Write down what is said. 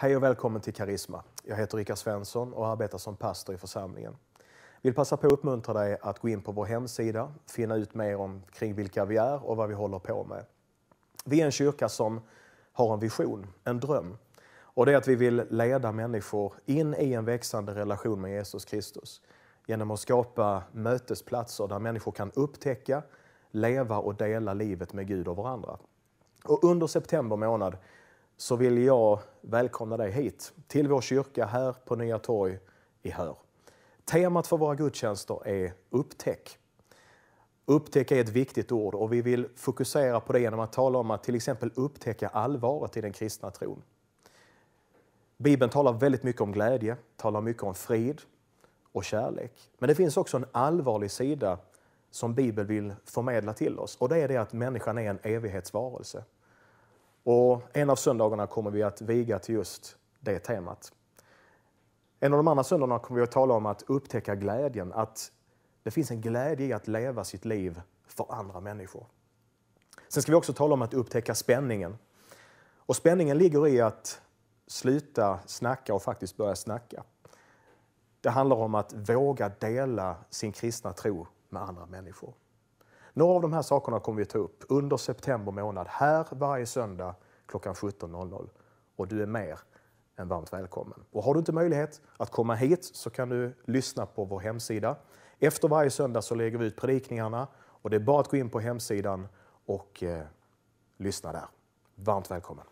Hej och välkommen till Karisma. Jag heter Rickard Svensson och arbetar som pastor i församlingen. Jag vill passa på att uppmuntra dig att gå in på vår hemsida, finna ut mer kring vilka vi är och vad vi håller på med. Vi är en kyrka som har en vision, en dröm. Och det är att vi vill leda människor in i en växande relation med Jesus Kristus. Genom att skapa mötesplatser där människor kan upptäcka, leva och dela livet med Gud och varandra. Och under september månad så vill jag välkomna dig hit till vår kyrka här på Nya Torg i Hör. Temat för våra gudstjänster är upptäck. Upptäck är ett viktigt ord och vi vill fokusera på det genom att tala om att till exempel upptäcka allvaret i den kristna tron. Bibeln talar väldigt mycket om glädje, talar mycket om frid och kärlek. Men det finns också en allvarlig sida som Bibeln vill förmedla till oss. Och det är det att människan är en evighetsvarelse. Och en av söndagarna kommer vi att viga till just det temat. En av de andra söndagarna kommer vi att tala om att upptäcka glädjen. Att det finns en glädje i att leva sitt liv för andra människor. Sen ska vi också tala om att upptäcka spänningen. Och spänningen ligger i att sluta snacka och faktiskt börja snacka. Det handlar om att våga dela sin kristna tro med andra människor. Några av de här sakerna kommer vi ta upp under september månad här varje söndag klockan 17.00. Och du är mer än varmt välkommen. Och har du inte möjlighet att komma hit så kan du lyssna på vår hemsida. Efter varje söndag så lägger vi ut predikningarna och det är bara att gå in på hemsidan och lyssna där. Varmt välkommen.